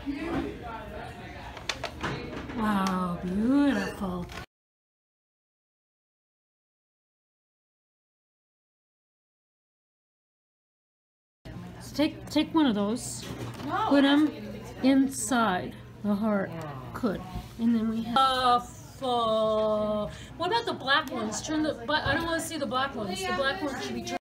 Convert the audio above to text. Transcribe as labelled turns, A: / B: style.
A: Wow, beautiful. So take one of those, put them inside the heart. Good. And then we have what about the black ones? Turn the I don't want to see the black ones. The black ones should be turned.